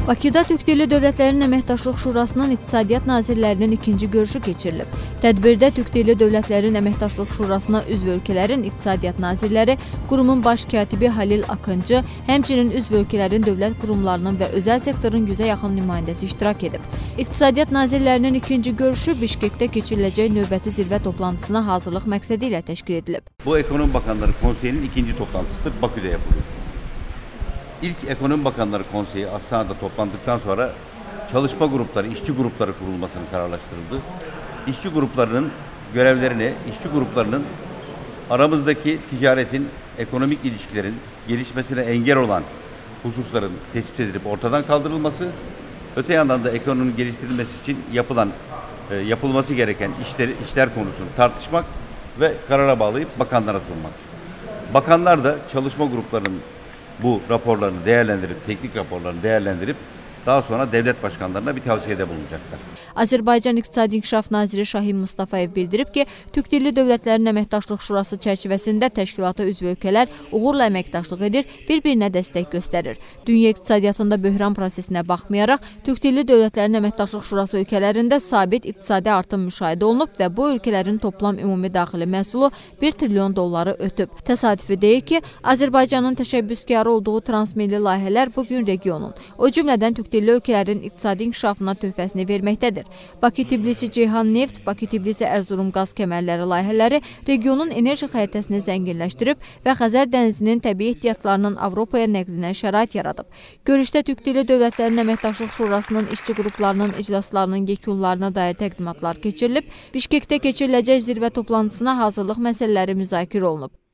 Bakıda Türk Dilli Dövlətlərin Əməkdaşlıq Şurasının İqtisadiyyat Nazirlərinin ikinci görüşü keçirilib. Tədbirdə Türk Dilli Dövlətlərin Əməkdaşlıq Şurasına üzv ölkələrin İqtisadiyyat Nazirləri, qurumun baş katibi Halil Akıncı, həmçinin üzv ölkələrin dövlət qurumlarının və özəl sektorun 100-ə yaxın nümayəndəsi iştirak edib. İqtisadiyyat Nazirlərinin ikinci görüşü Bişkekdə keçiriləcək növbəti zirvə toplantısına hazırlıq məqsədi ilə təşkil edilib. Bu Ekonomi Bakanları Konseyi'nin ikinci toplantısı Bakü'de yapılıyor. İlk Ekonomi Bakanları Konseyi Astana'da toplandıktan sonra çalışma grupları, işçi grupları kurulmasını kararlaştırıldı. İşçi gruplarının görevlerine, işçi gruplarının aramızdaki ticaretin, ekonomik ilişkilerin gelişmesine engel olan hususların tespit edilip ortadan kaldırılması, öte yandan da ekonominin geliştirilmesi için yapılması gereken işler konusunu tartışmak ve karara bağlayıp bakanlara sunmak. Bakanlar da çalışma gruplarının bu raporlarını değerlendirip, teknik raporlarını değerlendirip daha sonra devlet başkanlarına bir tavsiyede bulunacaklar. Azərbaycan İqtisadi İnkişaf Naziri Şahin Mustafayev bildirib ki, Türk Dilli Dövlətlərin Əməkdaşlıq Şurası çərçivəsində təşkilata üzv ölkələr uğurla əməkdaşlıq edir, bir-birinə dəstək göstərir. Dünya iqtisadiyyatında böhran prosesinə baxmayaraq, Türk Dilli Dövlətlərin Əməkdaşlıq Şurası ölkələrində sabit iqtisadi artım müşahidə olunub və bu ölkələrin toplam ümumi daxili məhsulu 1 trilyon dolları ötüb. Təsadüfi deyil ki, Azərbaycanın təşəbbüskarı olduğu transmilli layihələr bugün regionun, o cümlədən Türk Dilli ölkələrin iqtisadi inkişafına töhfəsini verməkdədir. Bakı-Tbilisi-Ceyhan neft, Bakı-Tbilisi-Ərzurum qaz kəmərləri layihələri regionun enerji xəritəsini zənginləşdirib və Xəzər dənizinin təbii ehtiyatlarının Avropaya nəqlinə şərait yaradıb. Görüşdə Türk Dilli Dövlətlərin Əməkdaşlıq Şurasının işçi qruplarının iclaslarının yekunlarına dair təqdimatlar keçirilib, Bişkekdə keçiriləcək zirvə toplantısına hazırlıq məsələləri müzakirə olunub.